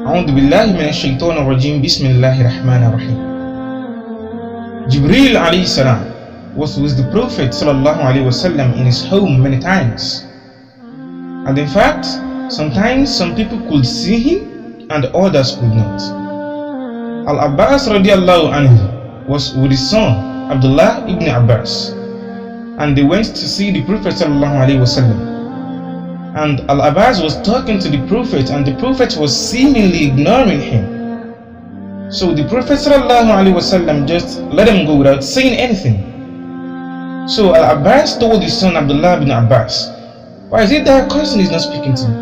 A'udhu billahi minash shaitanir rajim. Bismillahir rahmanir rahim. Jibreel alayhi salam was with the Prophet sallallahu alaihi wasallam in his home many times. And in fact, sometimes some people could see him and others could not. Al-Abbas radiallahu anhu was with his son Abdullah ibn Abbas, and they went to see the Prophet sallallahu alaihi wasallam. And Al-Abbas was talking to the Prophet, and the Prophet was seemingly ignoring him. So the Prophet sallallahu alaihi wasallam just let him go without saying anything. So Al-Abbas told his son Abdullah ibn Abbas, "Why is it that person is not speaking to me?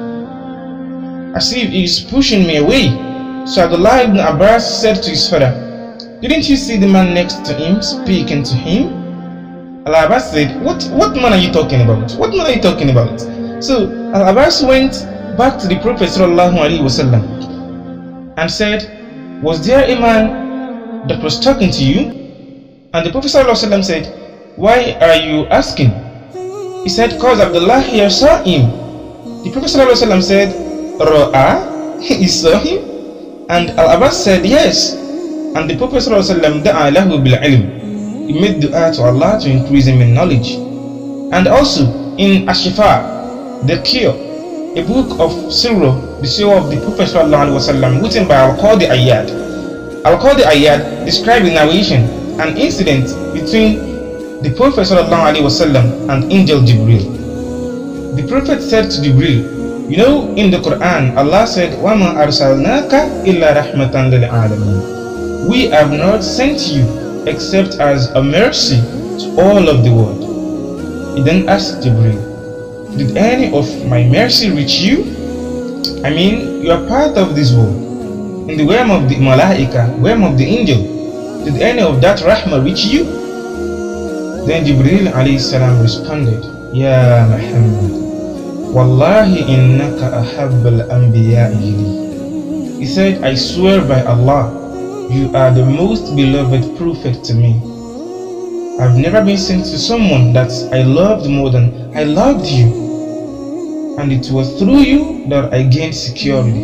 As if he is pushing me away." So Abdullah ibn Abbas said to his father, "Didn't you see the man next to him speaking to him?" Al-Abbas said, What man are you talking about? What man are you talking about?" So Al-Abbas went back to the Prophet sallallahu alaihi wasallam and said, "Was there a man that was talking to you?" And the Prophet sallallahu alaihi wasallam said, "Why are you asking?" He said, "Cause Abdullah here saw him." The Prophet sallallahu alaihi wasallam said, "Ra'a?" He saw him? And Al-Abbas said, "Yes." And the Prophet sallallahu alaihi wasallam da'a lahu bil ilm. He made dua to Allah to increase him in knowledge. And also in Ash-Shifa, the Cure, a book of Surah, the Surah of the Prophet ﷺ, written by Al-Qadi Ayyad. Al-Qadi Ayyad described in narration an incident between the Prophet ﷺ and Angel Jibreel. The Prophet said to Jibreel, "You know, in the Quran, Allah said, وَمَا أَرْسَلْنَاكَ إِلَّا رَحْمَةً لِلْعَالَمِينَ. We have not sent you except as a mercy to all of the world." He then asked Jibreel, "Did any of my mercy reach you? I mean, you are part of this world. In the realm of the Malaika, realm of the angel, did any of that rahmah reach you?" Then Jibreel alayhi salam responded, "Ya Muhammad, Wallahi innaka ahabbal anbiya'i li." He said, "I swear by Allah, you are the most beloved prophet to me. I've never been sent to someone that I loved more than I loved you. And it was through you that I gained security."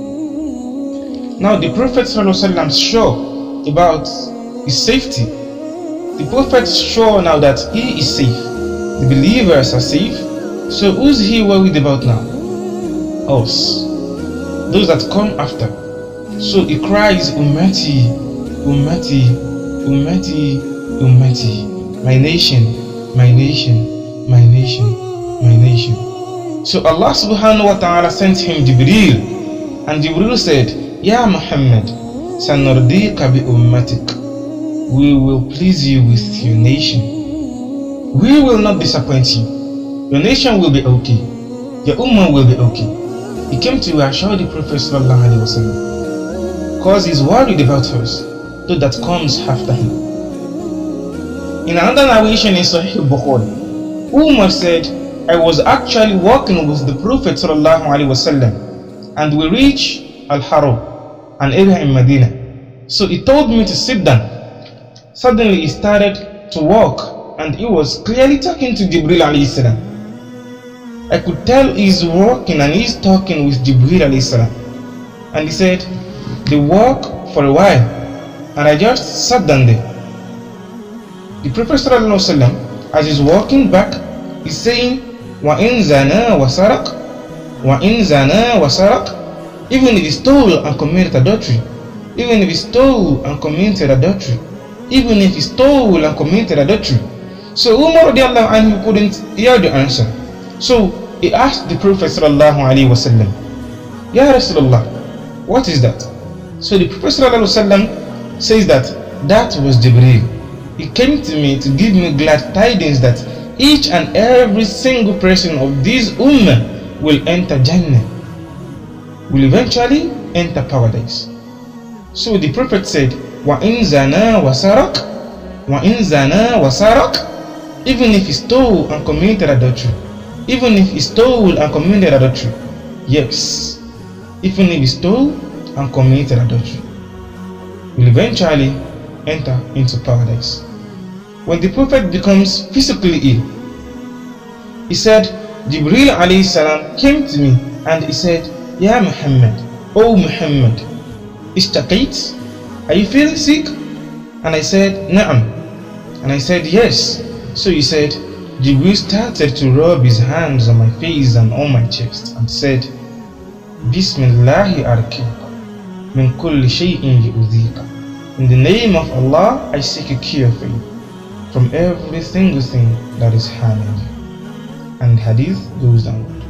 Now the Prophet ﷺ is sure about his safety. The Prophet is sure now that he is safe. The believers are safe. So who's he worried about now? Us. Those that come after. So he cries, "Ummati, Ummati, Ummati, Ummati. My nation, my nation, my nation, my nation." So Allah subhanahu wa ta'ala sent him Jibreel, and Jibreel said, "Ya Muhammad, sanurdika bi ummatik. We will please you with your nation. We will not disappoint you. Your nation will be okay. Your ummah will be okay." He came to assure the Prophet sallallahu alaihi wasallam, because he's worried about us, though that comes after him. In another narration in Sahih Bukhari, Umar said, "I was actually walking with the Prophet sallallahu alaihi wasallam, and we reached Al-Haram, an area in Medina. So he told me to sit down. Suddenly he started to walk, and he was clearly talking to Jibreel alayhi salam. I could tell he's walking and he's talking with Jibreel alayhi salam. And he said, they walk for a while, and I just sat down there. The Prophet sallallahu alaihi wasallam, as he's walking back, is saying, وَإِنْ زَنَا وَسَرَقْ وَإِنْ زَنَا وَسَرَقْ. Even if he stole and committed adultery, even if he stole and committed adultery, even if he stole and committed adultery. So Umar radiallahu anhu couldn't hear the answer. So he asked the Prophet sallallahu alaihi wasallam, "Ya Rasulullah, what is that?" So the Prophet sallallahu alaihi wasallam says that was Jibreel. He came to me to give me glad tidings that each and every single person of this ummah will enter Jannah, will eventually enter paradise. So the Prophet said, وَإِنْ زَنَا وَسَرَقْ وَإِنْ زَنَا وَسَرَقْ. Even if he stole and committed adultery, even if he stole and committed adultery, yes, even if he stole and committed adultery, will eventually enter into paradise. When the Prophet becomes physically ill, he said, Jibreel alayhi salam came to me and he said, Ya Muhammad, "Oh Muhammad, ishtaqait? Are you feeling sick?" And I said, "Na'am." And I said, "Yes." So he said, Jibreel started to rub his hands on my face and on my chest and said, "Bismillahi arqika min kulli shay'in yu'dhika." In the name of Allah, I seek a cure for you from every single thing that is harming you. And hadith goes downward.